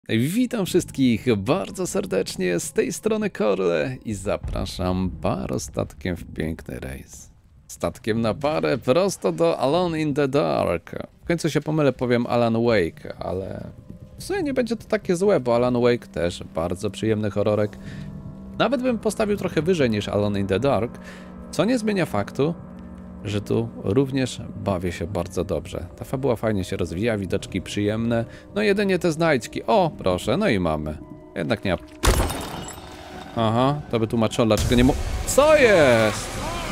Witam wszystkich bardzo serdecznie, z tej strony Korle i zapraszam parostatkiem w piękny rejs. Statkiem na parę prosto do Alone in the Dark. W końcu się pomylę, powiem Alan Wake, ale w sumie nie będzie to takie złe, bo Alan Wake też bardzo przyjemny horrorek. Nawet bym postawił trochę wyżej niż Alone in the Dark, co nie zmienia faktu, że tu również bawię się bardzo dobrze. Ta fabuła fajnie się rozwija, widoczki przyjemne. No jedynie te znajdźki. O, proszę, no i mamy. Jednak nie. Aha, to by tłumaczyło, dlaczego nie Co jest?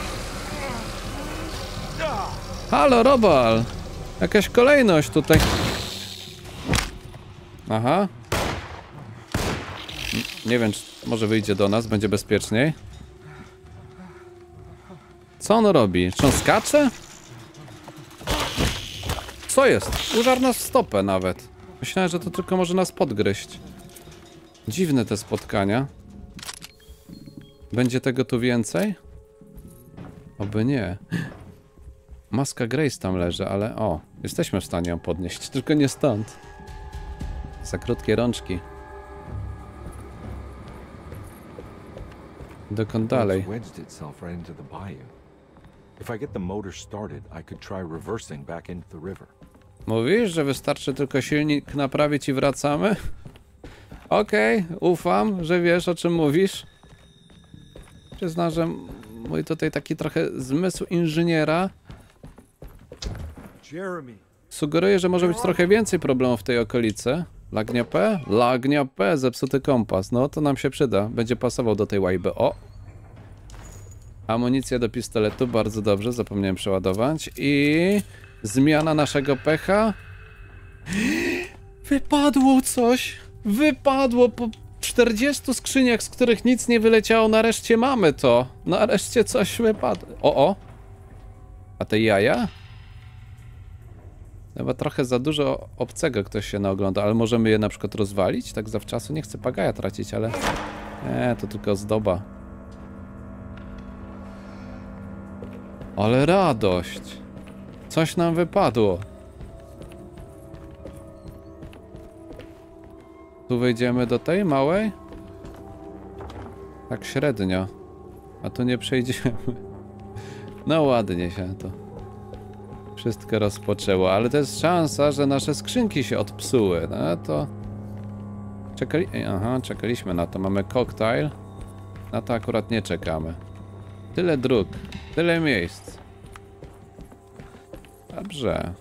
Halo, Robal! Jakaś kolejność tutaj. Aha. Nie wiem, czy może wyjdzie do nas, będzie bezpieczniej. Co on robi? Czy on skacze? Co jest? Użar nas w stopę nawet. Myślałem, że to tylko może nas podgryźć. Dziwne te spotkania. Będzie tego tu więcej? Oby nie. Maska Grace tam leży, ale o, jesteśmy w stanie ją podnieść, tylko nie stąd. Za krótkie rączki. Dokąd dalej? If I get the motor started, I could try reversing back into the river. Mówisz, że wystarczy tylko silnik naprawić i wracamy? Okej, ufam, że wiesz, o czym mówisz. Przyznam, że mój tutaj taki trochę zmysł inżyniera sugeruje, że może być trochę więcej problemów w tej okolicy. Lagnia P? Lagnia P, zepsuty kompas. No to nam się przyda. Będzie pasował do tej łajby. O! Amunicja do pistoletu, bardzo dobrze, zapomniałem przeładować. I zmiana naszego pecha. Wypadło coś! Wypadło po 40 skrzyniach, z których nic nie wyleciało. Nareszcie mamy to. Nareszcie coś wypadło. O! A te jaja? Chyba trochę za dużo obcego ktoś się naogląda, ale możemy je na przykład rozwalić tak zawczasu. Nie chcę pagaja tracić, ale... Nie, to tylko ozdoba. Ale radość! Coś nam wypadło. Tu wejdziemy do tej małej? Tak średnio. A tu nie przejdziemy. No ładnie się to wszystko rozpoczęło, ale to jest szansa, że nasze skrzynki się odpsuły. No to... Aha, czekaliśmy na to. Mamy koktajl. Na to akurat nie czekamy. Tyle dróg, tyle miejsc. Dobrze.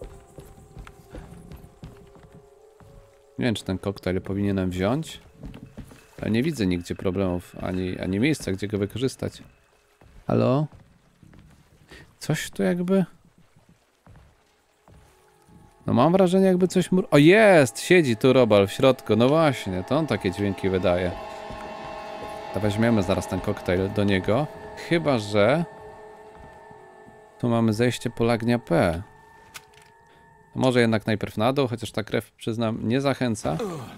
Nie wiem, czy ten koktajl powinienem wziąć. Ale nie widzę nigdzie problemów, ani miejsca, gdzie go wykorzystać. Halo? Coś tu jakby... No mam wrażenie, jakby coś O, jest! Siedzi tu Robal w środku. No właśnie, to on takie dźwięki wydaje. To weźmiemy zaraz ten koktajl do niego. Chyba że... Tu mamy zejście po Lagnia P. Może jednak najpierw na dół, chociaż ta krew, przyznam, nie zachęca.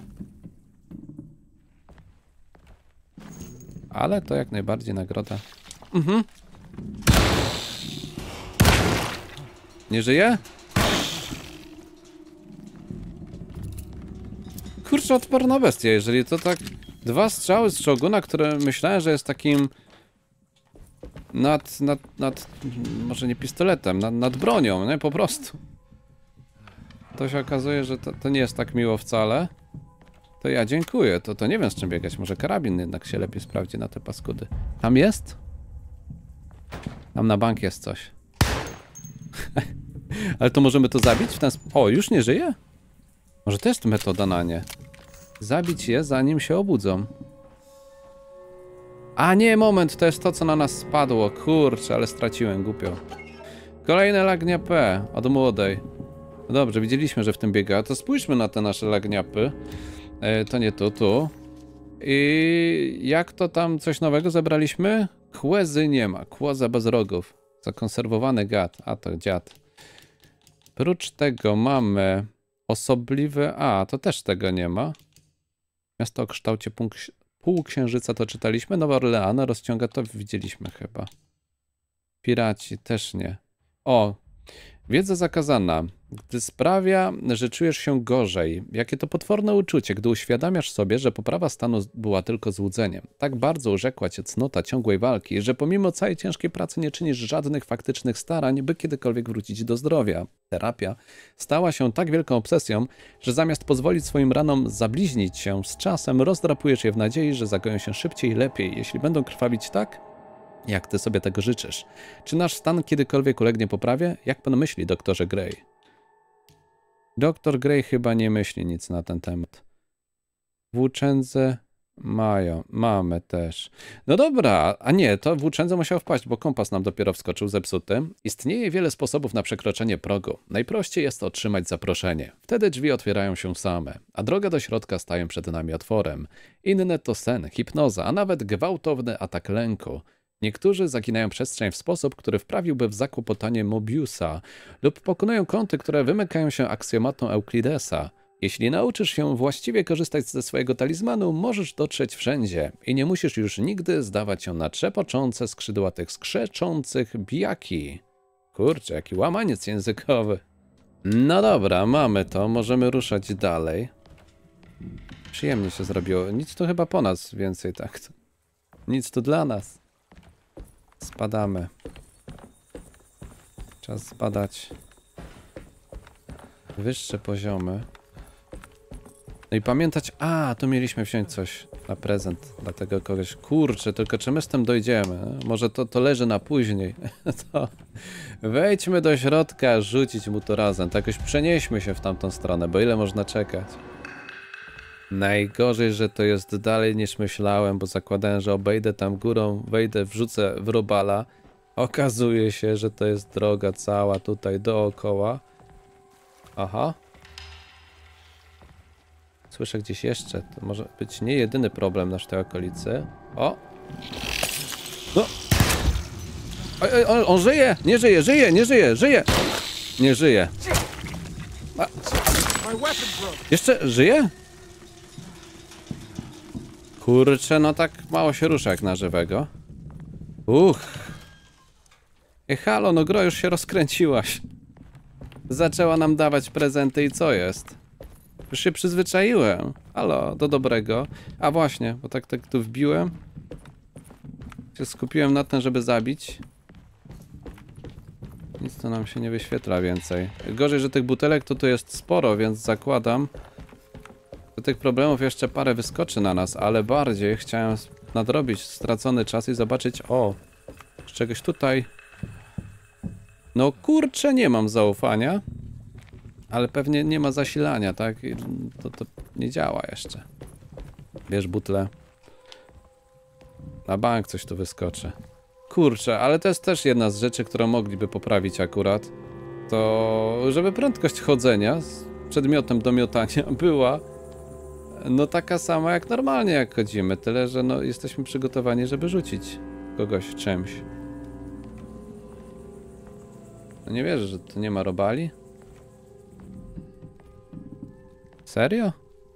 Ale to jak najbardziej nagroda. Nie żyje? Kurczę, odporna bestia, jeżeli to tak... Dwa strzały z Shoguna, które myślałem, że jest takim... może nie pistoletem, nad bronią, nie? Po prostu. To się okazuje, że to nie jest tak miło wcale. To ja dziękuję, to nie wiem z czym biegać. Może karabin jednak się lepiej sprawdzi na te paskudy. Tam jest? Tam na bank jest coś. Ale to możemy to zabić w ten sposób? O, już nie żyje? Może to jest metoda na nie. Zabić je, zanim się obudzą. A nie, moment, to jest to, co na nas spadło. Kurczę, ale straciłem, głupio. Kolejne Lagnia P od młodej. No dobrze, widzieliśmy, że w tym biega. To spójrzmy na te nasze Lagniapy. To nie tu. I jak to tam coś nowego zebraliśmy? Kłezy nie ma. Kłoza bez rogów. Zakonserwowany gad. A to dziad. Prócz tego mamy osobliwe... A, to też tego nie ma. Miasto o kształcie półksiężyca to czytaliśmy. Nowa Orleana rozciąga to widzieliśmy chyba. Piraci też nie. O, wiedza zakazana. gdy sprawia, że czujesz się gorzej. Jakie to potworne uczucie, gdy uświadamiasz sobie, że poprawa stanu była tylko złudzeniem. Tak bardzo urzekła cię cnota ciągłej walki, że pomimo całej ciężkiej pracy nie czynisz żadnych faktycznych starań, by kiedykolwiek wrócić do zdrowia. Terapia stała się tak wielką obsesją, że zamiast pozwolić swoim ranom zabliźnić się, z czasem rozdrapujesz je w nadziei, że zagoją się szybciej i lepiej, jeśli będą krwawić tak, jak ty sobie tego życzysz. Czy nasz stan kiedykolwiek ulegnie poprawie? Jak pan myśli, doktorze Gray? Doktor Gray chyba nie myśli nic na ten temat. Włóczędze mamy też. No dobra, a nie, to włóczędze musiał wpaść, bo kompas nam dopiero wskoczył zepsuty. Istnieje wiele sposobów na przekroczenie progu. Najprościej jest otrzymać zaproszenie. Wtedy drzwi otwierają się same, a droga do środka staje przed nami otworem. Inne to sen, hipnoza, a nawet gwałtowny atak lęku. Niektórzy zaginają przestrzeń w sposób, który wprawiłby w zakłopotanie Mobiusa, lub pokonują kąty, które wymykają się aksjomatom Euklidesa. Jeśli nauczysz się właściwie korzystać ze swojego talizmanu, możesz dotrzeć wszędzie i nie musisz już nigdy zdawać się na trzepoczące skrzydła tych skrzeczących bijaki. Kurczę, jaki łamaniec językowy. No dobra, mamy to, możemy ruszać dalej. Przyjemnie się zrobiło. Nic tu chyba po nas więcej, tak? Nic tu dla nas. Spadamy. Czas zbadać wyższe poziomy. No i pamiętać, tu mieliśmy wziąć coś na prezent dla tego kogoś. Kurczę, tylko czy my z tym dojdziemy? Może to leży na później. To wejdźmy do środka, rzucić mu to razem. Tak jakoś przenieśmy się w tamtą stronę, bo ile można czekać? Najgorzej, że to jest dalej niż myślałem, bo zakładałem, że obejdę tam górą, wejdę, wrzucę w robala. Okazuje się, że to jest droga cała tutaj dookoła. Aha. Słyszę gdzieś jeszcze. To może być nie jedyny problem nasz w tej okolicy. O! No! Oj, on żyje! Nie żyje, żyje, nie żyje, żyje! Nie żyje. Jeszcze żyje? Kurczę, no tak mało się rusza jak na żywego. Halo, no gro, już się rozkręciłaś. Zaczęła nam dawać prezenty i co jest? Już się przyzwyczaiłem. Halo, do dobrego. A właśnie, bo tak tu wbiłem. Się skupiłem na tym, żeby zabić. Nic to nam się nie wyświetla więcej. Gorzej, że tych butelek to tu jest sporo, więc zakładam, że tych problemów jeszcze parę wyskoczy na nas, ale bardziej chciałem nadrobić stracony czas i zobaczyć, z czegoś tutaj. No kurczę, nie mam zaufania. Ale pewnie nie ma zasilania, tak? I to nie działa jeszcze. Bierz butlę. Na bank coś tu wyskoczy. Kurczę, ale to jest też jedna z rzeczy, którą mogliby poprawić akurat. To, żeby prędkość chodzenia z przedmiotem do miotania była no taka sama jak normalnie jak chodzimy. Tyle, że no jesteśmy przygotowani, żeby rzucić kogoś czymś. No nie wierzę, że tu nie ma robali. Serio?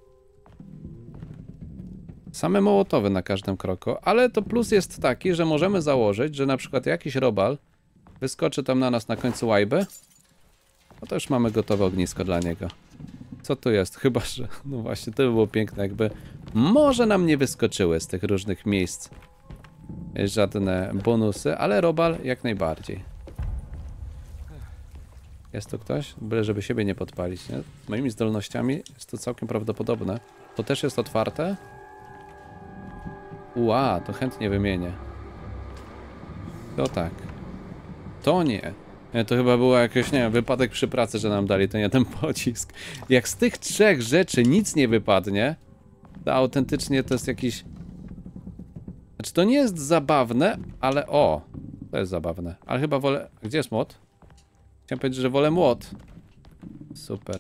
Same mołotowy na każdym kroku, ale to plus jest taki, że możemy założyć, że na przykład jakiś robal wyskoczy tam na nas na końcu łajby. No to już mamy gotowe ognisko dla niego. Co tu jest? Chyba, że... No właśnie, to by było piękne, jakby może nam nie wyskoczyły z tych różnych miejsc żadne bonusy, ale robal jak najbardziej. Jest tu ktoś? Byle żeby siebie nie podpalić, nie? Z moimi zdolnościami jest to całkiem prawdopodobne. To też jest otwarte? To chętnie wymienię. To tak. To nie. To chyba było jakiś, nie wiem, wypadek przy pracy, że nam dali ten jeden pocisk. Jak z tych trzech rzeczy nic nie wypadnie, to autentycznie to jest jakiś... Znaczy to nie jest zabawne, ale to jest zabawne. Ale chyba wolę... Gdzie jest młot? Chciałem powiedzieć, że wolę młot. Super.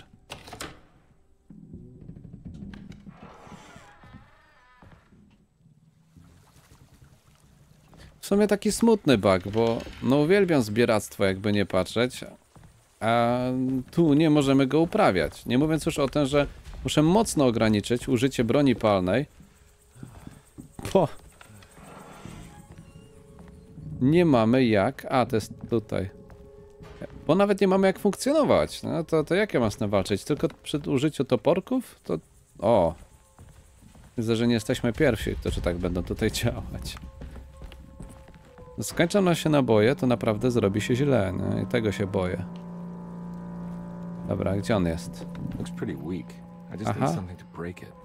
W sumie taki smutny bug, bo no uwielbiam zbieractwo, jakby nie patrzeć, a tu nie możemy go uprawiać. Nie mówiąc już o tym, że muszę mocno ograniczyć użycie broni palnej, bo nie mamy jak... to jest tutaj. Bo nawet nie mamy jak funkcjonować. No to jak ja mam z tym walczyć? Tylko przy użyciu toporków? To... O! Widzę, że nie jesteśmy pierwsi, którzy tak będą tutaj działać. Skończą nam się naboje, to naprawdę zrobi się źle, nie? I tego się boję. Dobra, gdzie on jest? Looks pretty weak. I just need something to break it.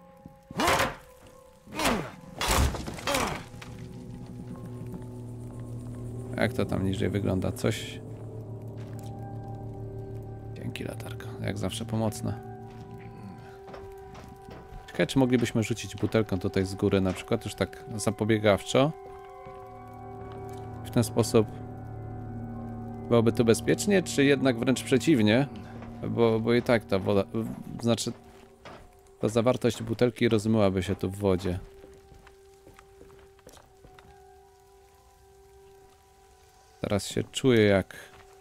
Jak to tam niżej wygląda? Coś... Dzięki, latarka. Jak zawsze pomocna. Ciekawe, czy moglibyśmy rzucić butelką tutaj z góry, na przykład już tak zapobiegawczo. W ten sposób byłoby to bezpiecznie, czy jednak wręcz przeciwnie? Bo i tak ta woda... Znaczy... Ta zawartość butelki rozmyłaby się tu w wodzie. Teraz się czuję jak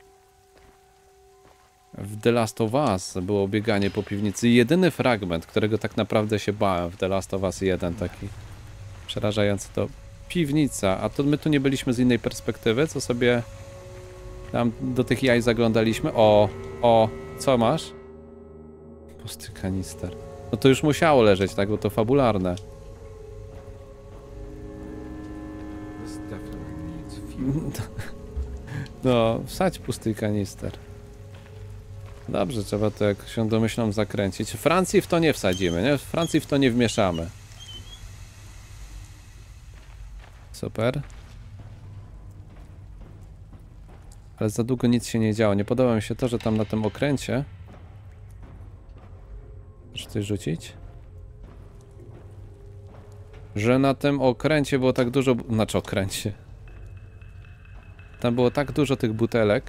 w The Last of Us było bieganie po piwnicy. Jedyny fragment, którego tak naprawdę się bałem w The Last of Us 1, taki przerażający, to piwnica. A to my tu nie byliśmy z innej perspektywy, co sobie tam do tych jaj zaglądaliśmy. O, co masz? Pusty kanister. No to już musiało leżeć, tak, bo to fabularne. This definitely needs fuel. No, wsadź pusty kanister. Dobrze, trzeba to jak się domyślam zakręcić. Francji w to nie wsadzimy, nie? Francji w to nie wmieszamy. Super. Ale za długo nic się nie działo. Nie podoba mi się to, że tam na tym okręcie... Muszę coś rzucić? Że na tym okręcie było tak dużo... Znaczy okręcie. Tam było tak dużo tych butelek.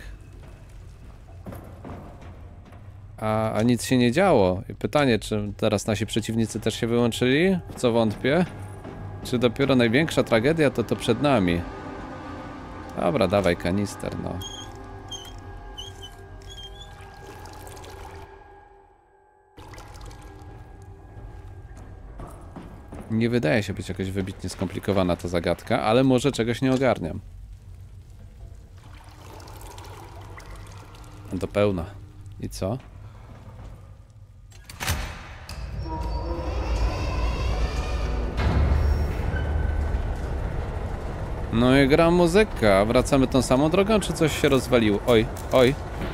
A nic się nie działo. I pytanie, czy teraz nasi przeciwnicy też się wyłączyli? W co wątpię. Czy dopiero największa tragedia to przed nami? Dobra, dawaj kanister, no. Nie wydaje się być jakoś wybitnie skomplikowana ta zagadka, ale może czegoś nie ogarniam. Do pełna. I co? No i gra muzyka. Wracamy tą samą drogą, czy coś się rozwaliło? Oj, oj.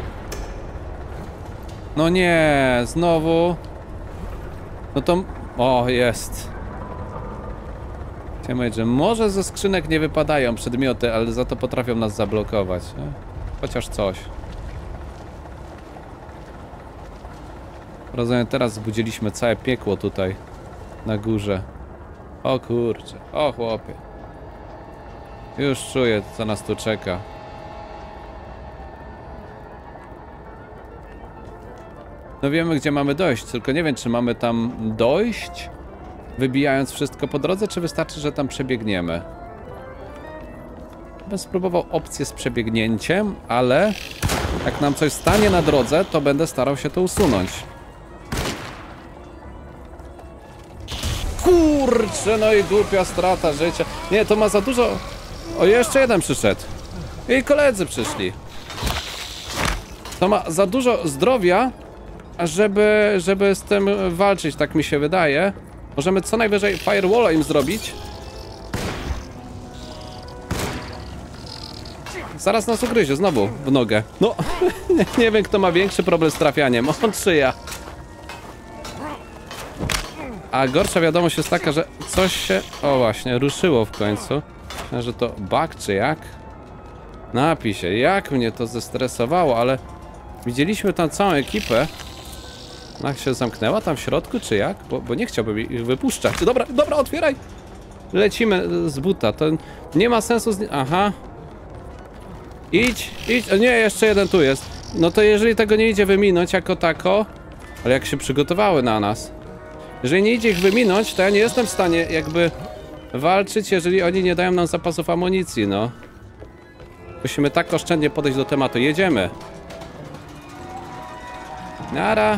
No nie, znowu. No to... O, jest. Chciałem powiedzieć, że może ze skrzynek nie wypadają przedmioty, ale za to potrafią nas zablokować. Chociaż coś. Rozumiem, teraz zbudziliśmy całe piekło tutaj na górze. O kurczę, o chłopie. Już czuję, co nas tu czeka. No wiemy, gdzie mamy dojść, tylko nie wiem, czy mamy tam dojść, wybijając wszystko po drodze, czy wystarczy, że tam przebiegniemy. Bym spróbował opcję z przebiegnięciem, ale jak nam coś stanie na drodze, to będę starał się to usunąć. Kurczę, no i głupia strata życia. Nie, to ma za dużo... O, jeszcze jeden przyszedł. I koledzy przyszli. To ma za dużo zdrowia, żeby z tym walczyć, tak mi się wydaje. Możemy co najwyżej firewalla im zrobić. Zaraz nas ugryzie, znowu w nogę. No, nie wiem, kto ma większy problem z trafianiem, on czy ja. A gorsza wiadomość jest taka, że coś się... O właśnie, ruszyło w końcu. Myślę, że to bug czy jak? Napij się, jak mnie to zestresowało, ale... Widzieliśmy tam całą ekipę. Ona się zamknęła tam w środku, czy jak? Bo nie chciałbym ich wypuszczać. Dobra, dobra, otwieraj! Lecimy z buta, to nie ma sensu z... Aha. Idź, idź. Nie, jeszcze jeden tu jest. No to jeżeli tego nie idzie wyminąć jako tako... Ale jak się przygotowały na nas. Jeżeli nie idzie ich wyminąć, to ja nie jestem w stanie jakby walczyć, jeżeli oni nie dają nam zapasów amunicji, no. Musimy tak oszczędnie podejść do tematu. Jedziemy. Nara.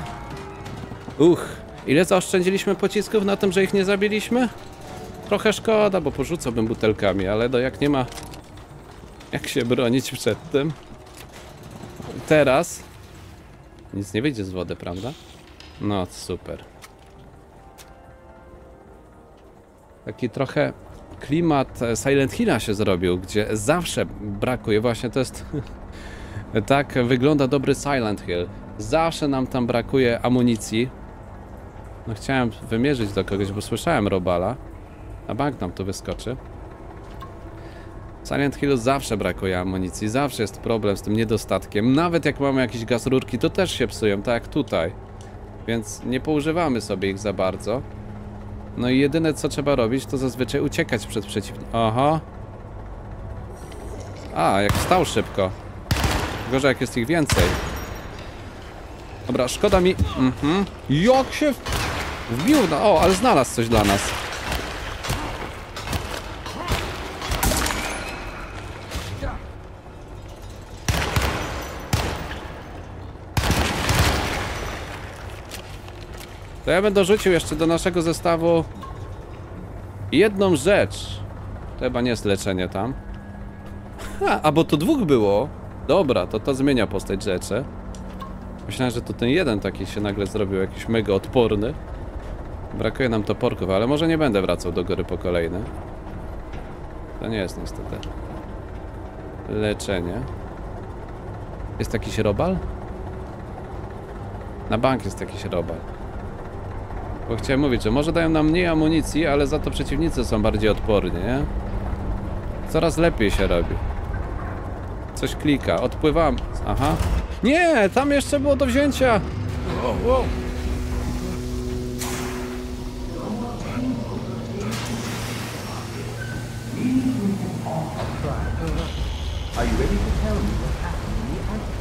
Ile zaoszczędziliśmy pocisków na tym, że ich nie zabiliśmy? Trochę szkoda, bo porzucałbym butelkami, ale jak nie ma jak się bronić przed tym. teraz nic nie wyjdzie z wody, prawda? No, super. Taki trochę klimat Silent Hilla się zrobił, gdzie zawsze brakuje, właśnie to jest... Tak wygląda dobry Silent Hill. Zawsze nam tam brakuje amunicji. No chciałem wymierzyć do kogoś, bo słyszałem robala. A bank nam tu wyskoczy. W Silent Hillu zawsze brakuje amunicji, zawsze jest problem z tym niedostatkiem. Nawet jak mamy jakieś gaz rurki, to też się psują, tak jak tutaj. Więc nie poużywamy sobie ich za bardzo. No i jedyne co trzeba robić, to zazwyczaj uciekać przed przeciwnikiem. Aha. A, jak wstał szybko. Gorzej jak jest ich więcej. Dobra, szkoda mi... Jak się wbił? No, o, ale znalazł coś dla nas. To ja bym dorzucił jeszcze do naszego zestawu jedną rzecz. To chyba nie jest leczenie tam. A bo tu dwóch było. Dobra, to zmienia postać rzeczy. Myślałem, że to ten jeden taki się nagle zrobił jakiś mega odporny. Brakuje nam toporków, ale może nie będę wracał do góry po kolejne. To nie jest niestety leczenie. Jest jakiś robal? Na bank jest jakiś robal. Bo chciałem mówić, że może dają nam mniej amunicji, ale za to przeciwnicy są bardziej odporni, nie? Coraz lepiej się robi. Coś klika, odpływam. Aha. Nie, tam jeszcze było do wzięcia. Wow. Are you ready to tell me what happened in the attic?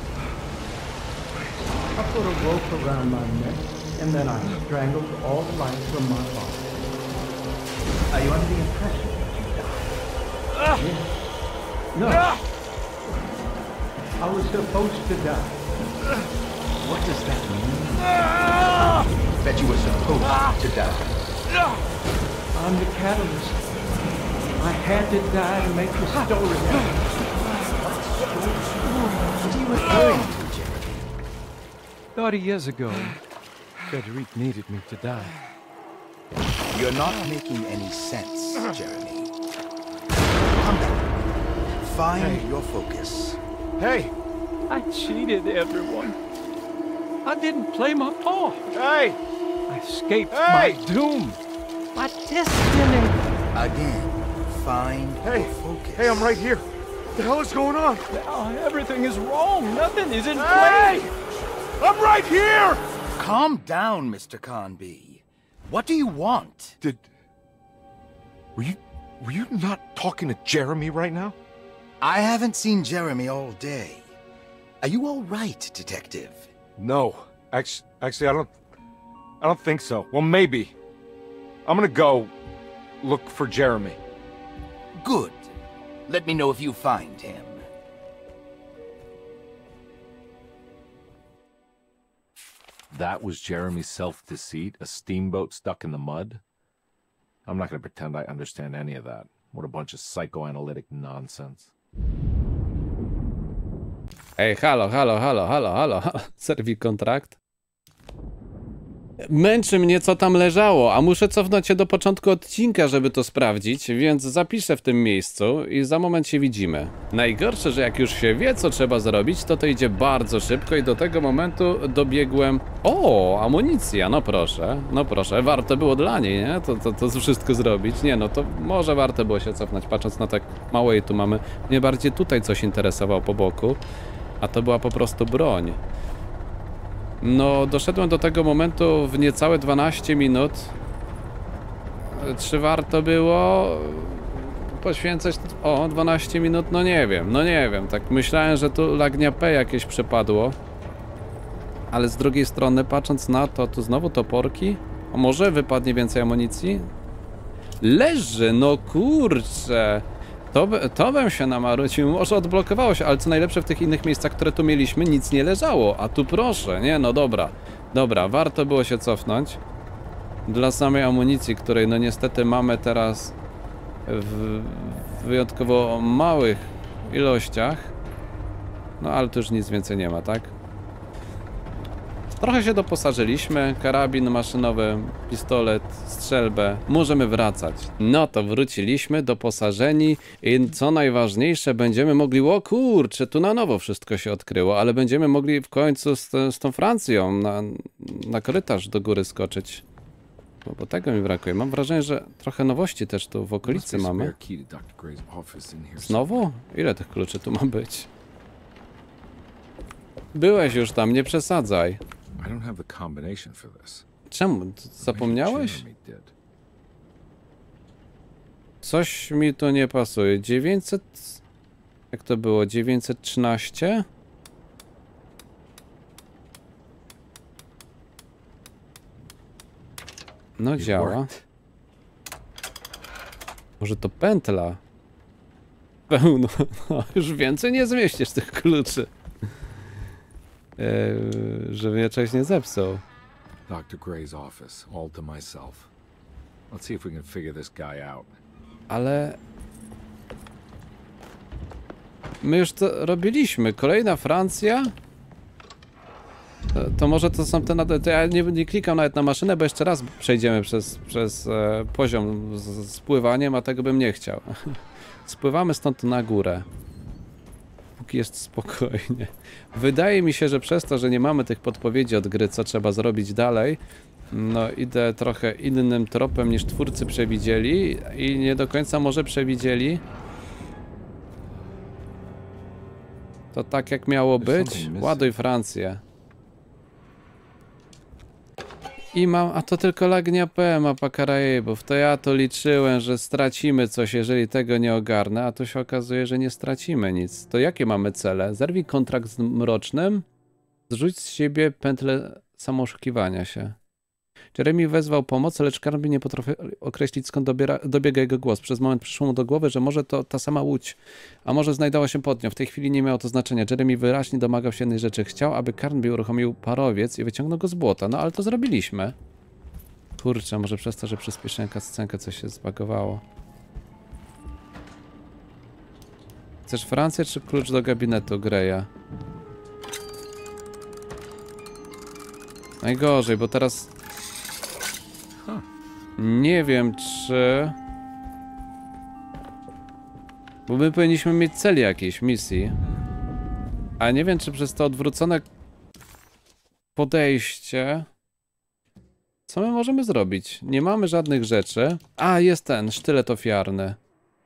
I put a rope around my neck, and then I strangled all the life from my body. Are you under the impression that you died? Yes. No. I was supposed to die. What does that mean? That you were supposed to die. I'm the catalyst. I had to die to make the story happen. What are you referring to, Jeremy? 30 years ago, Frederic needed me to die. You're not making any sense, Jeremy. Calm down. Find your focus. Hey! I cheated everyone. I didn't play my part. Hey! I escaped Hey! my doom. My destiny. Again, find your focus. Hey, I'm right here. What the hell is going on? Now everything is wrong. Nothing is in Hey! place. I'm right here! Calm down, Mr. Conby. What do you want? Were you not talking to Jeremy right now? I haven't seen Jeremy all day. Are you all right, Detective? No. Actually, I don't think so. Well, maybe. I'm gonna go look for Jeremy. Good. Let me know if you find him. That was Jeremy's self-deceit? A steamboat stuck in the mud? I'm not gonna pretend I understand any of that. What a bunch of psychoanalytic nonsense. Ej, halo. Serwij kontrakt. Męczy mnie, co tam leżało, a muszę cofnąć się do początku odcinka, żeby to sprawdzić, więc zapiszę w tym miejscu i za moment się widzimy. Najgorsze, że jak już się wie, co trzeba zrobić, to idzie bardzo szybko i do tego momentu dobiegłem... O, amunicja, no proszę, warto było dla niej, nie? To wszystko zrobić. Nie, no to może warto było się cofnąć, patrząc na tak mało jej tu mamy. Mnie bardziej tutaj coś interesowało po boku, a to była po prostu broń. No, doszedłem do tego momentu w niecałe 12 minut. Czy warto było poświęcać... O, 12 minut? No nie wiem. Tak myślałem, że tu lagnia P jakieś przepadło. Ale z drugiej strony, patrząc na to, tu znowu toporki. A może wypadnie więcej amunicji? Leży, no kurczę. To bym się namarudził, może odblokowało się, ale co najlepsze w tych innych miejscach, które tu mieliśmy, nic nie leżało, a tu proszę, nie, no dobra, warto było się cofnąć dla samej amunicji, której no niestety mamy teraz w wyjątkowo małych ilościach. No ale tu już nic więcej nie ma, tak? Trochę się doposażyliśmy, karabin maszynowy, pistolet, strzelbę, możemy wracać. No to wróciliśmy doposażeni i co najważniejsze, będziemy mogli, o kurczę, tu na nowo wszystko się odkryło, ale będziemy mogli w końcu z tą Francją na korytarz do góry skoczyć. Bo tego mi brakuje. Mam wrażenie, że trochę nowości też tu w okolicy mamy. Znowu? Ile tych kluczy tu ma być? Byłeś już tam, nie przesadzaj. Czemu? Zapomniałeś? Coś mi tu nie pasuje. 900... Jak to było? 913? No działa. Może to pętla? Pełno. No, już więcej nie zmieścisz tych kluczy. Żeby mnie czegoś nie zepsuł. Dr. Gray's office, all to myself. Let's see if we can figure this guy out. Ale... My już to robiliśmy. Kolejna Francja? To może to są te... To ja nie klikam nawet na maszynę, bo jeszcze raz przejdziemy przez poziom z pływaniem, a tego bym nie chciał. Spływamy stąd na górę. Póki jest spokojnie. Wydaje mi się, że przez to, że nie mamy tych podpowiedzi od gry, co trzeba zrobić dalej, no idę trochę innym tropem niż twórcy przewidzieli i nie do końca może przewidzieli to tak jak miało być. Ładuj Francję. I mam, a to tylko Lagnia P, mapa Karaibów. To ja to liczyłem, że stracimy coś, jeżeli tego nie ogarnę, a tu się okazuje, że nie stracimy nic. To jakie mamy cele? Zerwij kontrakt z Mrocznym, zrzuć z siebie pętlę samooszukiwania się. Jeremy wezwał pomoc, lecz Carnby nie potrafi określić, skąd dobiega jego głos. Przez moment przyszło mu do głowy, że może to ta sama łódź, a może znajdowała się pod nią. W tej chwili nie miało to znaczenia. Jeremy wyraźnie domagał się jednej rzeczy. Chciał, aby Carnby uruchomił parowiec i wyciągnął go z błota. No ale to zrobiliśmy. Kurczę, może przez to, że przyspieszyłem cutscenkę, coś się zbagowało. Chcesz Francję czy klucz do gabinetu Greya? Najgorzej, bo teraz... Nie wiem, czy... Bo my powinniśmy mieć cel jakiejś misji. A nie wiem, czy przez to odwrócone podejście... Co my możemy zrobić? Nie mamy żadnych rzeczy. A, jest ten, sztylet ofiarny.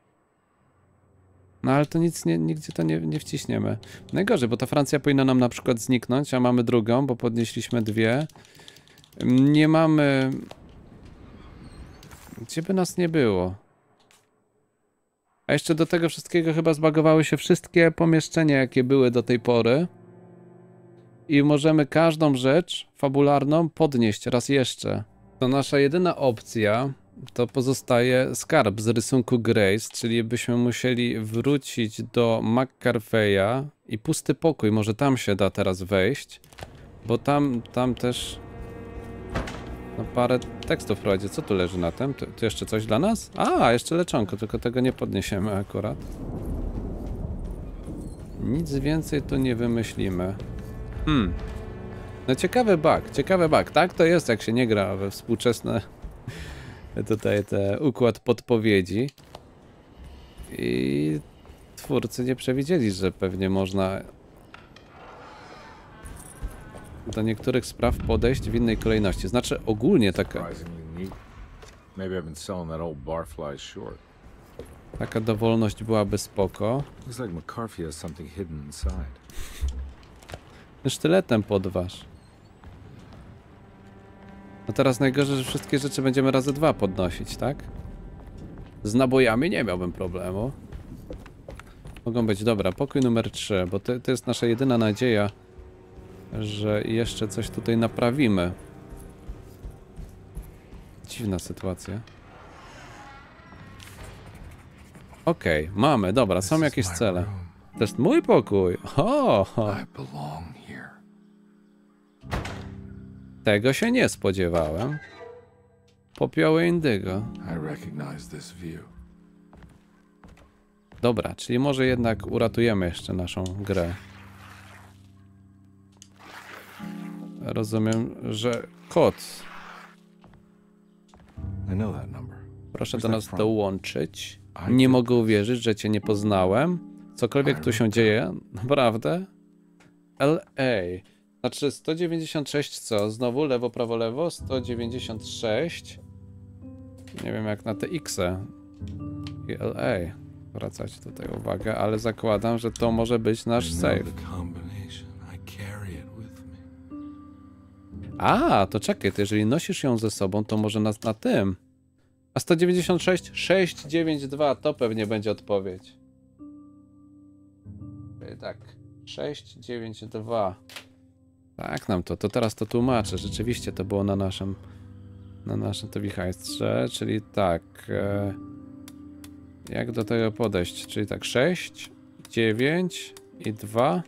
No ale to nic, nigdzie to nie wciśniemy. Najgorzej, bo ta Francja powinna nam na przykład zniknąć, a mamy drugą, bo podnieśliśmy dwie. Nie mamy... Gdzie by nas nie było? A jeszcze do tego wszystkiego chyba zbagowały się wszystkie pomieszczenia, jakie były do tej pory. I możemy każdą rzecz fabularną podnieść raz jeszcze. To nasza jedyna opcja to pozostaje skarb z rysunku Grace, czyli byśmy musieli wrócić do McCarthy'a i pusty pokój, może tam się da teraz wejść, bo tam też no, parę tekstów prowadzi. Co tu leży na tym? Tu jeszcze coś dla nas? A, jeszcze leczonko, tylko tego nie podniesiemy akurat. Nic więcej tu nie wymyślimy. No ciekawy bug, tak to jest, jak się nie gra we współczesne tutaj te układ podpowiedzi. I twórcy nie przewidzieli, że pewnie można do niektórych spraw podejść w innej kolejności. Znaczy ogólnie taka dowolność byłaby spoko. Sztyletem podważ. No teraz najgorzej, że wszystkie rzeczy będziemy razy dwa podnosić, tak? Z nabojami nie miałbym problemu. Mogą być, dobra, pokój numer 3, bo to jest nasza jedyna nadzieja, że jeszcze coś tutaj naprawimy. Dziwna sytuacja. Okej, mamy, dobra, są jakieś cele. To jest mój pokój. Tego się nie spodziewałem. Popioły indygo. Dobra, czyli może jednak uratujemy jeszcze naszą grę. rozumiem, że kod. I know that number. Proszę Where's do that nas from? dołączyć. Nie mogę uwierzyć, że cię nie poznałem. Cokolwiek tu się dzieje, naprawdę? LA. Znaczy 196 co? Znowu lewo, prawo, lewo. 196. Nie wiem jak na te X-e. I LA. Zwracać tutaj uwagę, ale zakładam, że to może być nasz save. A, to czekaj, to jeżeli nosisz ją ze sobą, to może nas na tym. A 196, 692, to pewnie będzie odpowiedź. Tak, 692. Tak nam to teraz to tłumaczę. Rzeczywiście to było na naszym to wichajstrze, czyli tak. Jak do tego podejść? Czyli tak 6, 9 i 2.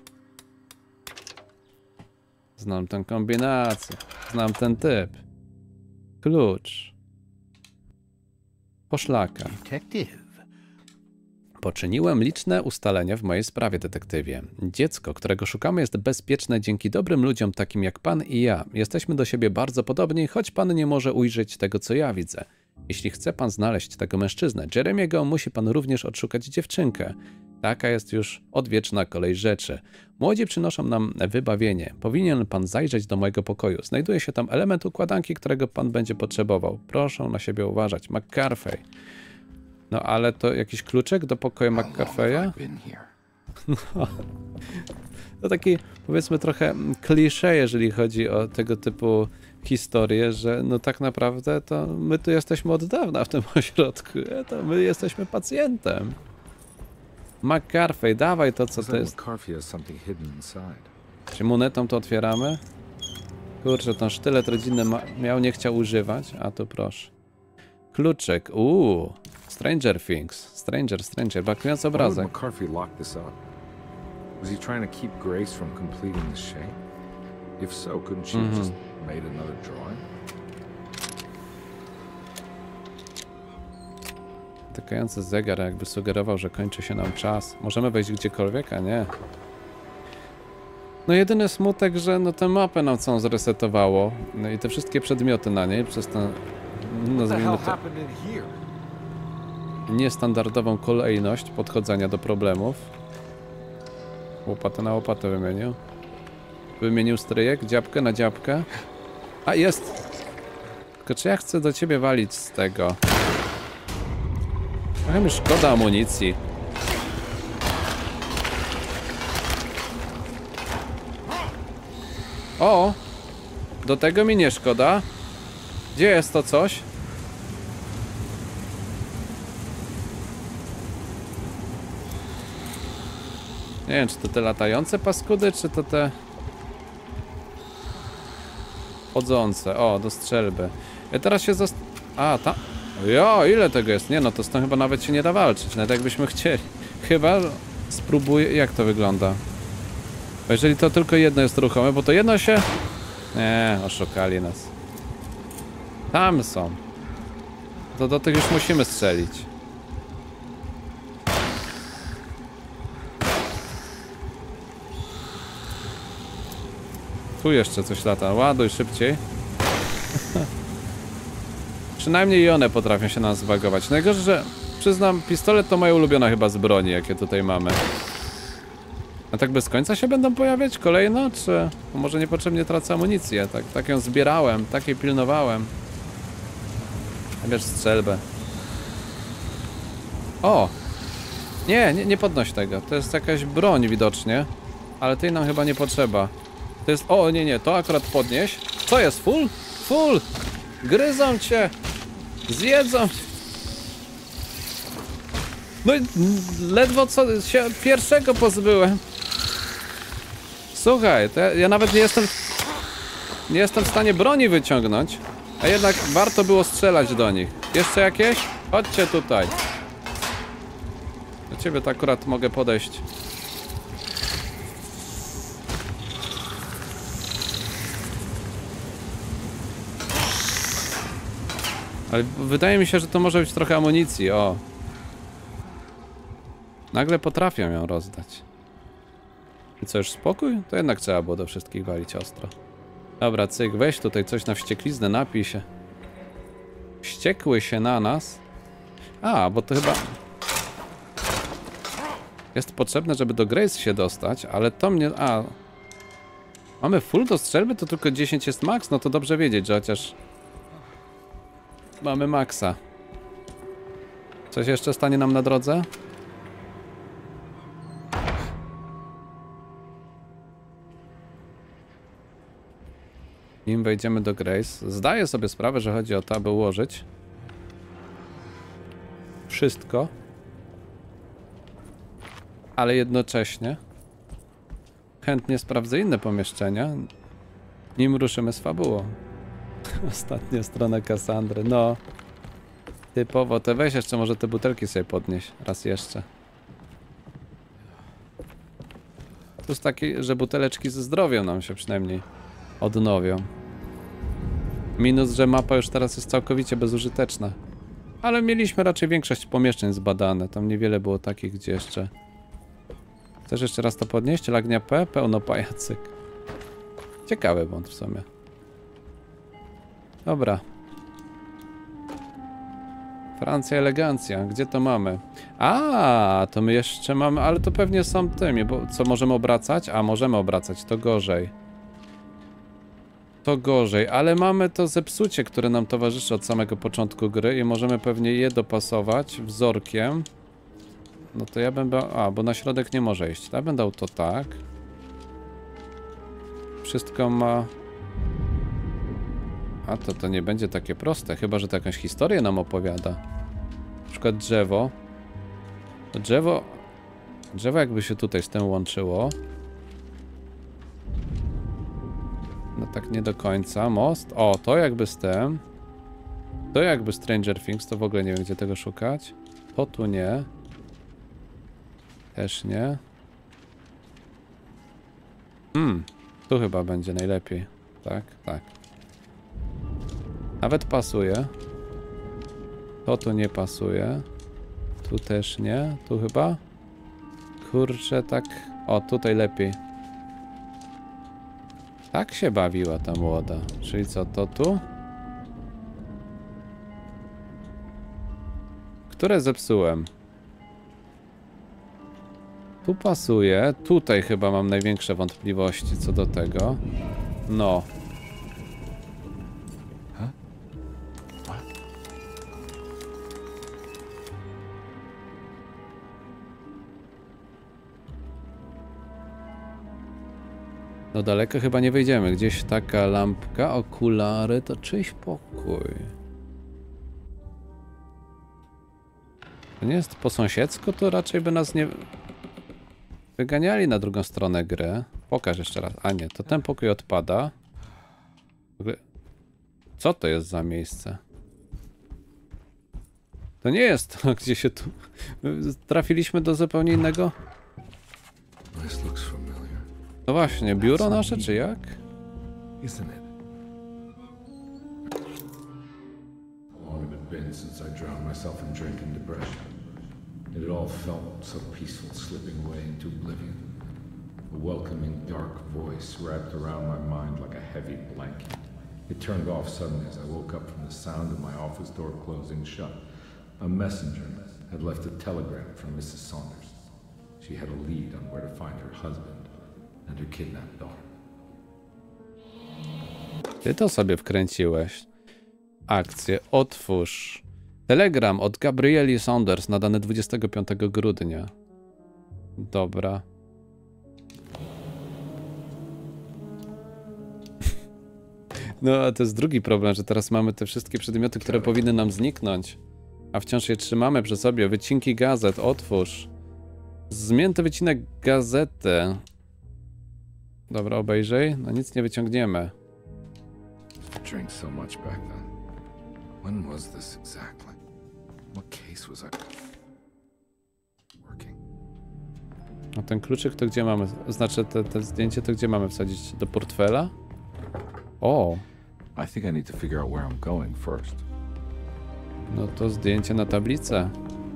Znam tę kombinację. Znam ten typ. Klucz. Poszlaka. Detective. Poczyniłem liczne ustalenia w mojej sprawie, detektywie. Dziecko, którego szukamy, jest bezpieczne dzięki dobrym ludziom takim jak pan i ja. Jesteśmy do siebie bardzo podobni, choć pan nie może ujrzeć tego, co ja widzę. Jeśli chce pan znaleźć tego mężczyznę, Jeremiego, musi pan również odszukać dziewczynkę. Taka jest już odwieczna kolej rzeczy. Młodzi przynoszą nam wybawienie. Powinien pan zajrzeć do mojego pokoju. Znajduje się tam element układanki, którego pan będzie potrzebował. Proszę na siebie uważać. McCarthy. No ale to jakiś kluczyk do pokoju McCarthy'a? No. To taki, powiedzmy, trochę klisze, jeżeli chodzi o tego typu historię, że no tak naprawdę to my tu jesteśmy od dawna w tym ośrodku. To my jesteśmy pacjentem. McCarthy, dawaj to, co to jest. Czy monetą to otwieramy? Kurczę, ten sztylet rodzinny miał, nie chciał używać, a tu proszę. Kluczyk, Stranger Things, Stranger, brakujący obrazek. McCarthy lock this up? Was he trying to keep Grace from completing the shape? If so, couldn't she have just made another drawing? Tykający zegar jakby sugerował, że kończy się nam czas. Możemy wejść gdziekolwiek, a nie. No jedyny smutek, że no tę mapę nam całą zresetowało. No i te wszystkie przedmioty na niej przez tę, nazwijmy to, niestandardową kolejność podchodzenia do problemów. Łopatę na łopatę wymienił. Wymienił stryjek, dziabkę na dziabkę. A jest! Tylko czy ja chcę do ciebie walić z tego? Trochę mi szkoda amunicji. O! Do tego mi nie szkoda. Gdzie jest to coś? Nie wiem, czy to te latające paskudy, czy to te chodzące. O, do strzelby. Ja teraz się A, tam... Jo, ile tego jest? Nie, no to z tym chyba nawet się nie da walczyć, nawet jakbyśmy chcieli. Chyba spróbuję... Jak to wygląda? Bo jeżeli to tylko jedno jest ruchome, bo to jedno się... Nie, oszukali nas. Tam są. To do tych już musimy strzelić. Tu jeszcze coś lata. Ładuj szybciej. Przynajmniej i one potrafią się nam zbagować. Najgorsze, że przyznam, pistolet to moja ulubiona chyba z broni, jakie tutaj mamy. A tak bez końca się będą pojawiać kolejno, czy może niepotrzebnie tracę amunicję? Tak ją zbierałem, tak jej pilnowałem. A wiesz, strzelbę. O! Nie podnoś tego. To jest jakaś broń widocznie. Ale tej nam chyba nie potrzeba. To jest... O, nie, to akurat podnieś. Co jest? Full? Full! Gryzą cię! Zjedzą! No i ledwo co się pierwszego pozbyłem. Słuchaj, to ja nawet nie jestem w stanie broni wyciągnąć. A jednak warto było strzelać do nich. Jeszcze jakieś? Chodźcie tutaj. Do ciebie to akurat mogę podejść. Ale wydaje mi się, że to może być trochę amunicji, o. Nagle potrafią ją rozdać. I co, już spokój? To jednak trzeba było do wszystkich walić ostro. Dobra, cyk, weź tutaj coś na wściekliznę, napij się. Wściekły się na nas. A, bo to chyba... jest potrzebne, żeby do Grace się dostać, ale to mnie... A... Mamy full do strzelby? To tylko 10 jest max? No to dobrze wiedzieć, że chociaż... mamy maxa. Coś jeszcze stanie nam na drodze? Nim wejdziemy do Grace, zdaję sobie sprawę, że chodzi o to, aby ułożyć wszystko, ale jednocześnie chętnie sprawdzę inne pomieszczenia, nim ruszymy z fabułą. Ostatnia strona Kassandry, no typowo, te weź jeszcze może te butelki sobie podnieś, raz jeszcze. To jest taki, że buteleczki ze zdrowiem nam się przynajmniej odnowią. Minus, że mapa już teraz jest całkowicie bezużyteczna. Ale mieliśmy raczej większość pomieszczeń zbadane. Tam niewiele było takich, gdzie jeszcze... Chcesz jeszcze raz to podnieść? Lagnia P? Pełno pajacyk. Ciekawy błąd w sumie. Dobra. Francja, elegancja. Gdzie to mamy? A, to my jeszcze mamy... Ale to pewnie są tymi, bo co możemy obracać? A, możemy obracać. To gorzej. To gorzej, ale mamy to zepsucie, które nam towarzyszy od samego początku gry i możemy pewnie je dopasować wzorkiem. No to ja bym... A, bo na środek nie może iść. Ja bym dał to tak. Wszystko ma... A to nie będzie takie proste, chyba że to jakąś historię nam opowiada. Na przykład drzewo. To drzewo jakby się tutaj z tym łączyło. No tak nie do końca. Most. O, to jakby z tym. To jakby Stranger Things, to w ogóle nie wiem, gdzie tego szukać. To tu nie. Też nie. Tu chyba będzie najlepiej. Tak, tak. Nawet pasuje. To tu nie pasuje. Tu też nie. Tu chyba. Kurczę, tak. O, tutaj lepiej. Tak się bawiła ta młoda. Czyli co, to tu? Które zepsułem? Tu pasuje. Tutaj chyba mam największe wątpliwości co do tego. No. No daleko chyba nie wejdziemy. Gdzieś taka lampka, okulary, to czyjś pokój. To nie jest po sąsiedzku, to raczej by nas nie wyganiali na drugą stronę gry. Pokaż jeszcze raz. A nie, to ten pokój odpada. W ogóle... Co to jest za miejsce? To nie jest to, gdzie się tu... Trafiliśmy do zupełnie innego... No właśnie, biuro nasze, czy jak? Isn't it? How long had it been since I drowned myself in drink and depression? It had all felt so peaceful, slipping away into oblivion. A welcoming, dark voice wrapped around my mind like a heavy blanket. It turned off suddenly as I woke up from the sound of my office door closing shut. A messenger had left a telegram from Mrs. Saunders. She had a lead on where to find her husband and her kidnapped daughter. Ty to sobie wkręciłeś. Akcję otwórz. Telegram od Gabrieli Saunders nadany 25 grudnia. Dobra. No a to jest drugi problem, że teraz mamy te wszystkie przedmioty, które powinny nam zniknąć. A wciąż je trzymamy przy sobie. Wycinki gazet, otwórz. Zmięty wycinek gazety. Dobra, obejrzyj. No nic nie wyciągniemy. Drank so much back then. When was this exactly? What case was I working? A ten kluczyk to gdzie mamy? Znaczy te zdjęcie to gdzie mamy wsadzić? Do portfela? O! I think I need to figure out where I'm going first. No to zdjęcie na tablicę.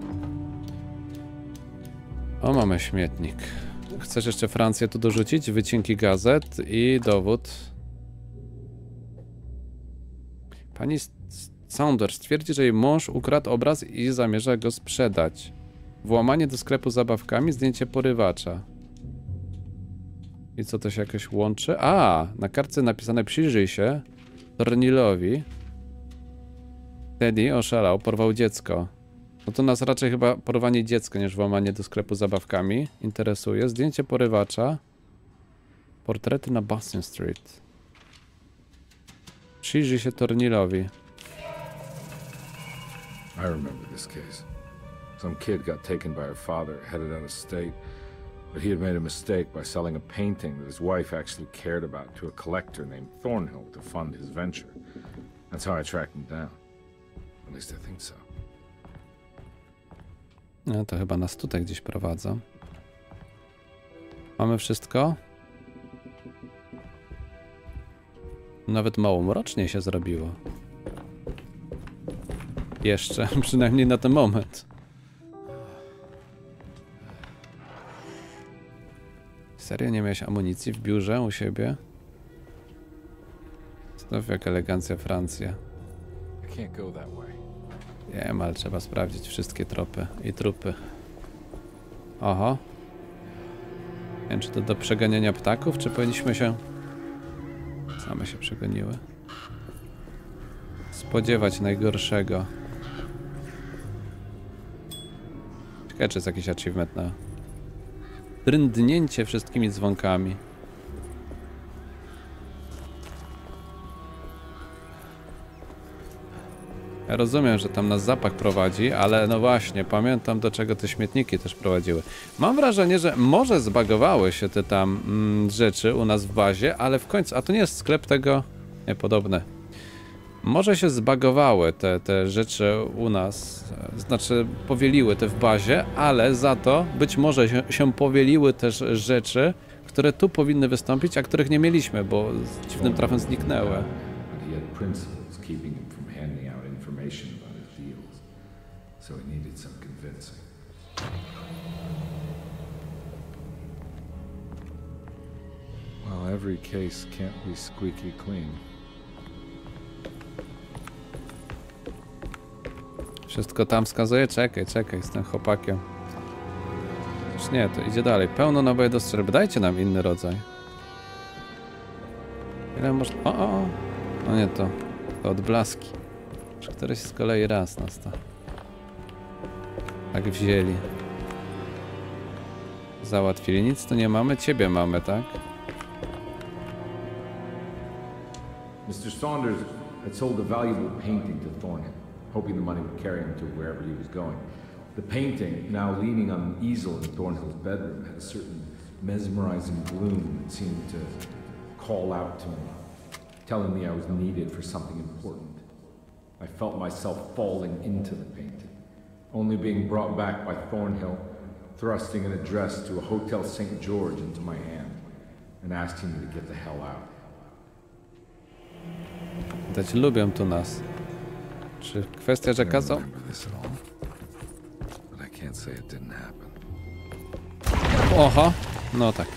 O, mamy śmietnik. Chcesz jeszcze Francję tu dorzucić? Wycinki gazet i dowód. Pani Saunders twierdzi, że jej mąż ukradł obraz i zamierza go sprzedać. Włamanie do sklepu z zabawkami, zdjęcie porywacza. I co to się jakoś łączy? A, na kartce napisane przyjrzyj się Thornilowi. Teddy oszalał, porwał dziecko. No to nas raczej chyba porwanie dziecka niż włamanie do sklepu z zabawkami interesuje. Zdjęcie porywacza. Portrety na Bastion Street. Przyjrzyj się Thornilowi. I remember this case. Some kid got taken by her father, headed out of state. But he had made a mistake by selling a painting that his wife actually cared about to a collector named Thornhill to fund his venture. That's how I tracked him down. At least I think so. No to chyba nas tutaj gdzieś prowadzą. Mamy wszystko? Nawet mało mrocznie się zrobiło. Jeszcze, przynajmniej na ten moment. Serio, nie miałeś amunicji w biurze u siebie? Znów jak elegancja Francja. Wiem, ale trzeba sprawdzić wszystkie tropy i trupy. Oho. Nie wiem, czy to do przeganiania ptaków, czy powinniśmy się... Same się przegoniły. Spodziewać najgorszego. Ciekawe, czy jest jakiś achievement na... Drędnięcie wszystkimi dzwonkami. Ja rozumiem, że tam nas zapach prowadzi, ale no właśnie, pamiętam, do czego te śmietniki też prowadziły. Mam wrażenie, że może zbagowały się te tam rzeczy u nas w bazie, ale w końcu... A to nie jest sklep tego... Nie, podobne. Może się zbagowały te rzeczy u nas, znaczy powieliły te w bazie, ale za to być może się powieliły też rzeczy, które tu powinny wystąpić, a których nie mieliśmy, bo z dziwnym trafem zniknęły. Well, every case can't be squeaky clean. Wszystko tam wskazuje? Czekaj z tym chłopakiem. Już nie, to idzie dalej. Pełno naboje do strzelby. Dajcie nam inny rodzaj. Ile można... O! No nie to. To odblaski. Już któryś z kolei raz nas to... Tak wzięli. Załatwili. Nic tu nie mamy. Ciebie mamy, tak? Mr. Saunders had sold a valuable painting to Thornhill, hoping the money would carry him to wherever he was going. The painting, now leaning on an easel in Thornhill's bedroom, had a certain mesmerizing gloom that seemed to call out to me, telling me I was needed for something important. I felt myself falling into the painting, only being brought back by Thornhill, thrusting an address to a Hotel St. George into my hand, and asking me to get the hell out. Widać, lubią tu nas. Czy kwestia, że kazał? Oho, no tak.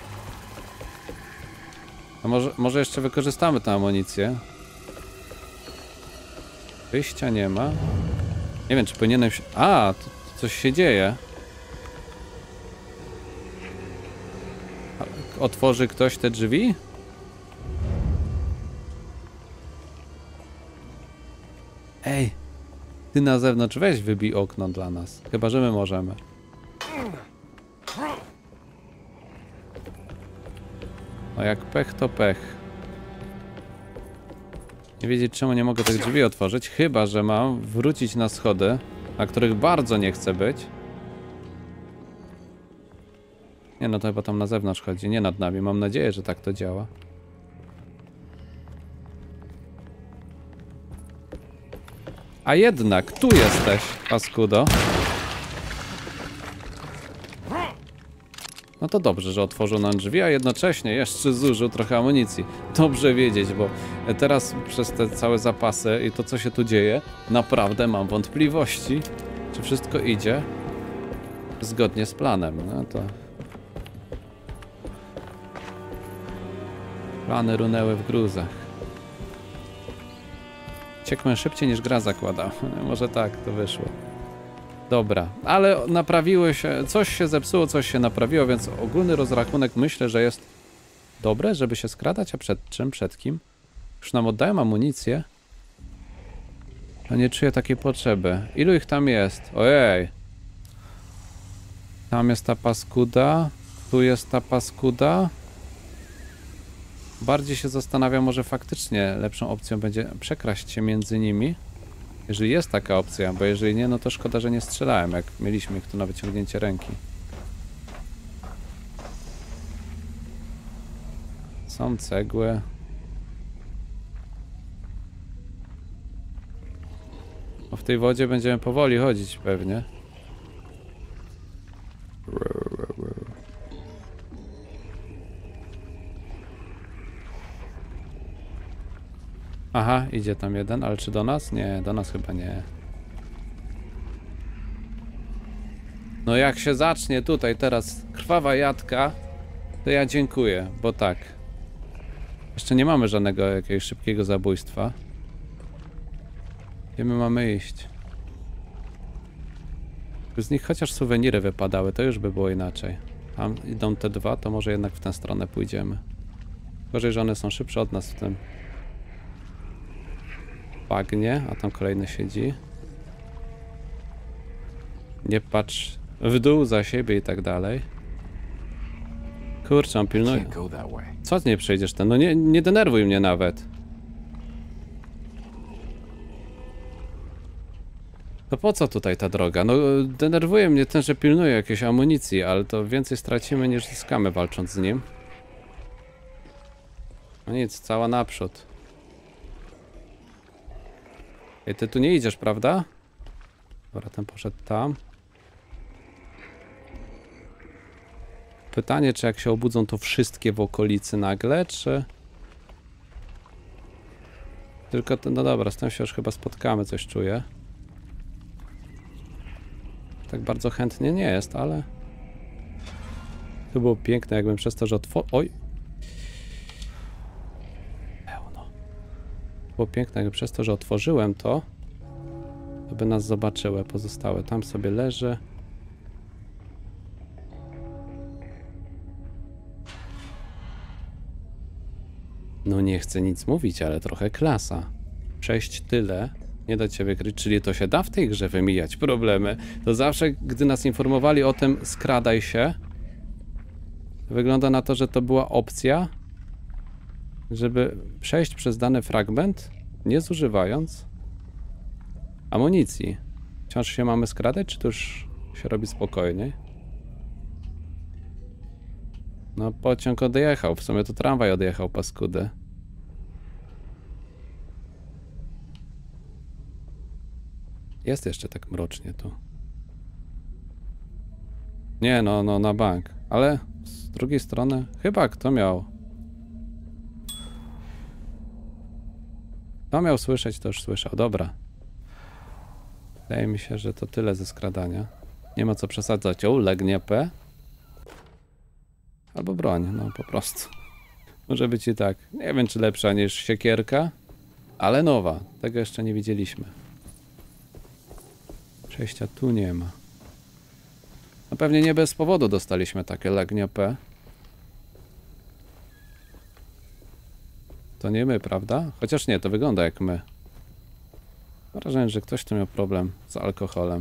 A może jeszcze wykorzystamy tę amunicję? Wyjścia nie ma. Nie wiem, czy powinienem się... A, tu coś się dzieje. Otworzy ktoś te drzwi? Ej, ty na zewnątrz weź wybij okno dla nas. Chyba, że my możemy. No jak pech, to pech. Nie wiedzieć, czemu nie mogę tych drzwi otworzyć, chyba że mam wrócić na schody, na których bardzo nie chcę być. Nie, no to chyba tam na zewnątrz chodzi, nie nad nami. Mam nadzieję, że tak to działa. A jednak, tu jesteś, paskudo. No to dobrze, że otworzył nam drzwi, a jednocześnie jeszcze zużył trochę amunicji. Dobrze wiedzieć, bo teraz przez te całe zapasy i to, co się tu dzieje, naprawdę mam wątpliwości, czy wszystko idzie zgodnie z planem. No to... Plany runęły w gruzach. Uciekłem szybciej niż gra zakładała. Może tak to wyszło. Dobra, ale naprawiły się, coś się zepsuło, coś się naprawiło, więc ogólny rozrachunek myślę, że jest dobre, żeby się skradać, a przed czym, przed kim? Już nam oddają amunicję. A nie czuję takiej potrzeby. Ilu ich tam jest? Ojej. Tam jest ta paskuda, tu jest ta paskuda. Bardziej się zastanawiam, może faktycznie lepszą opcją będzie przekraść się między nimi. Jeżeli jest taka opcja, bo jeżeli nie, no to szkoda, że nie strzelałem, jak mieliśmy ich tu na wyciągnięcie ręki. Są cegły. No w tej wodzie będziemy powoli chodzić pewnie. Aha, idzie tam jeden, ale czy do nas? Nie, do nas chyba nie. No jak się zacznie tutaj teraz krwawa jadka, to ja dziękuję, bo tak. Jeszcze nie mamy żadnego jakiegoś szybkiego zabójstwa. Gdzie my mamy iść? Z nich chociaż suweniry wypadały, to już by było inaczej. Tam idą te dwa, to może jednak w tę stronę pójdziemy. Gorzej, że one są szybsze od nas w tym bagnie, a tam kolejny siedzi. Nie patrz w dół za siebie i tak dalej. Kurczę, on pilnuje. Co nie przejdziesz ten? No nie denerwuj mnie nawet. To po co tutaj ta droga? No denerwuje mnie ten, że pilnuje jakiejś amunicji, ale to więcej stracimy niż zyskamy walcząc z nim. No nic, cała naprzód. Ej, ty tu nie idziesz, prawda? Dobra, ten poszedł tam. Pytanie, czy jak się obudzą, to wszystkie w okolicy nagle, czy... Tylko ten, no dobra, z tym się już chyba spotkamy, coś czuję. Tak bardzo chętnie nie jest, ale... To było piękne, jakbym przez to, że Oj! Pełno. Było piękne, jakby przez to, że otworzyłem to, to by nas zobaczyły pozostałe. Tam sobie leży. No nie chcę nic mówić, ale trochę klasa. Przejść tyle, nie do ciebie kryć, czyli to się da w tej grze wymijać problemy. To zawsze, gdy nas informowali o tym, skradaj się, wygląda na to, że to była opcja, żeby przejść przez dany fragment, nie zużywając amunicji. Wciąż się mamy skradać, czy to już się robi spokojniej? No pociąg odjechał, w sumie to tramwaj odjechał, paskudy. Jest jeszcze tak mrocznie tu. Nie, no na bank. Ale z drugiej strony, chyba kto miał... Kto miał słyszeć, to już słyszał. Dobra. Wydaje mi się, że to tyle ze skradania. Nie ma co przesadzać. O, legnie P. Albo broń, no po prostu. Może być i tak. Nie wiem, czy lepsza niż siekierka, ale nowa. Tego jeszcze nie widzieliśmy. Przejścia tu nie ma. No pewnie nie bez powodu dostaliśmy takie legnie P. To nie my, prawda? Chociaż nie, to wygląda jak my. Mam wrażenie, że ktoś tu miał problem z alkoholem.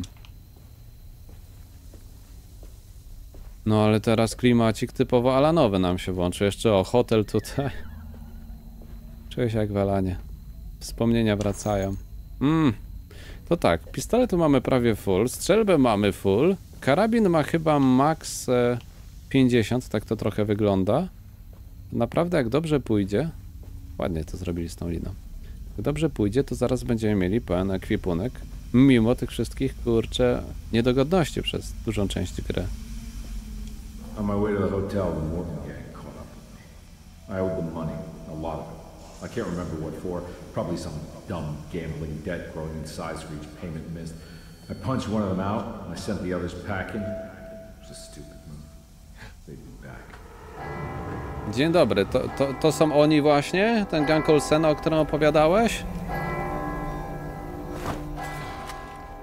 No ale teraz klimacik typowo alanowy nam się włączy. Jeszcze o, hotel tutaj. Czuję się jak w Alanie. Wspomnienia wracają. To tak, pistoletu mamy prawie full, strzelbę mamy full, karabin ma chyba max 50, tak to trochę wygląda. Naprawdę jak dobrze pójdzie, ładnie to zrobili z tą liną. Jak dobrze pójdzie, to zaraz będziemy mieli pełen ekwipunek, mimo tych wszystkich, kurczę, niedogodności przez dużą część gry. On my way to the hotel, the Morgan gang caught up with me. I owed them money, a lot of it. I can't remember what for. Probably some dumb gambling debt growing in size for each payment missed. I punched one of them out, and I sent the others packing. It was a stupid move. They'd be back. Dzień dobry, to są oni właśnie? Ten gang Olsena, o którym opowiadałeś?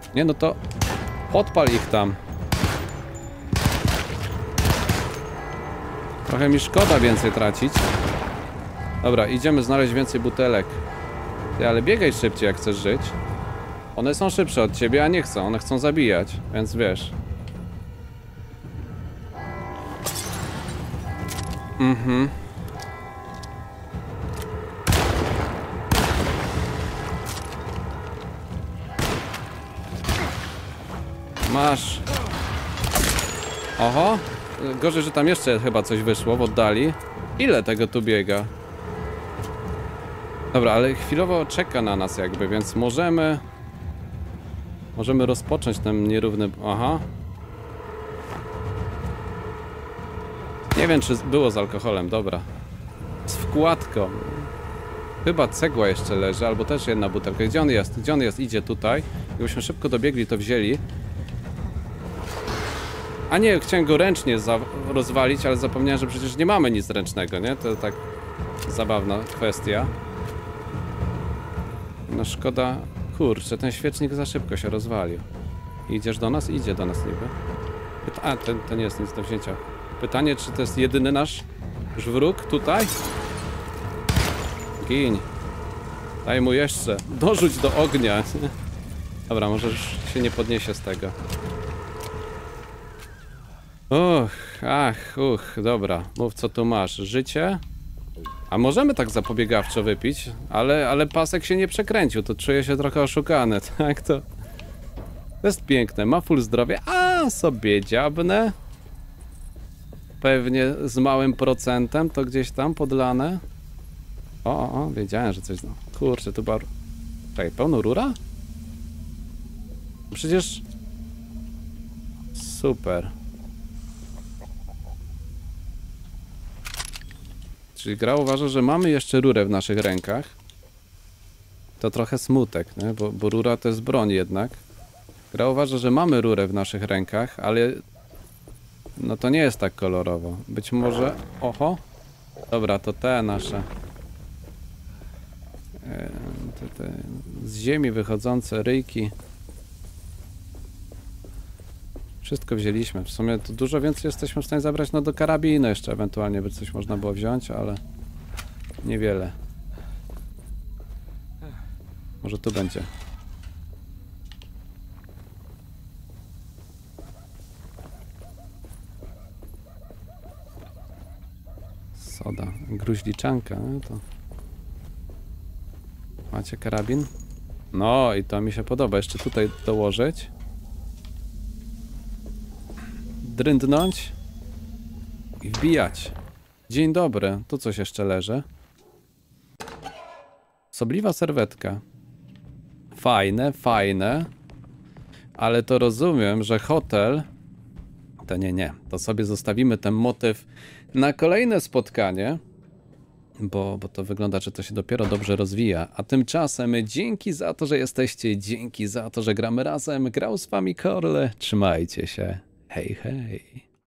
Nie, no to podpal ich tam. Trochę mi szkoda więcej tracić. Dobra, idziemy znaleźć więcej butelek. Ty, ale biegaj szybciej, jak chcesz żyć. One są szybsze od ciebie, a nie chcą. One chcą zabijać, więc wiesz. Masz. Oho. Gorzej, że tam jeszcze chyba coś wyszło w oddali. Ile tego tu biega? Dobra, ale chwilowo czeka na nas jakby, więc możemy rozpocząć ten nierówny... Aha. Nie wiem, czy było z alkoholem, dobra. Z wkładką. Chyba cegła jeszcze leży, albo też jedna butelka. Gdzie on jest? Gdzie on jest? Idzie tutaj. Gdybyśmy szybko dobiegli, to wzięli. A nie, chciałem go ręcznie rozwalić, ale zapomniałem, że przecież nie mamy nic ręcznego, nie? To tak zabawna kwestia. No szkoda... Kurczę, ten świecznik za szybko się rozwalił. Idziesz do nas? Idzie do nas niby. A, to nie jest nic do wzięcia. Pytanie, czy to jest jedyny nasz już wróg tutaj? Gin. Daj mu jeszcze. Dorzuć do ognia. Dobra, może już się nie podniesie z tego. Dobra. Mów, co tu masz. Życie? A możemy tak zapobiegawczo wypić, ale pasek się nie przekręcił, to czuję się trochę oszukany, tak? To jest piękne, ma full zdrowie, a sobie dziabnę. Pewnie z małym procentem, to gdzieś tam podlane. O, wiedziałem, że coś... Kurczę, tu bar... Czekaj, pełno rura? Przecież... Super. Czyli gra uważa, że mamy jeszcze rurę w naszych rękach. To trochę smutek, nie? Bo rura to jest broń jednak. Gra uważa, że mamy rurę w naszych rękach, ale... No to nie jest tak kolorowo. Być może... Oho! Dobra, to te nasze... Te z ziemi wychodzące ryjki. Wszystko wzięliśmy. W sumie to dużo więcej jesteśmy w stanie zabrać, no do karabinu jeszcze ewentualnie by coś można było wziąć, ale niewiele. Może tu będzie. Soda. Gruźliczanka, no to... Macie karabin? No i to mi się podoba. Jeszcze tutaj dołożyć. Dryndnąć i wbijać. Dzień dobry. Tu coś jeszcze leży. Sobliwa serwetka. Fajne, fajne. Ale to rozumiem, że hotel... To nie. To sobie zostawimy ten motyw na kolejne spotkanie. Bo to wygląda, że to się dopiero dobrze rozwija. A tymczasem dzięki za to, że jesteście. Dzięki za to, że gramy razem. Grał z wami Korle. Trzymajcie się. Hej, hej.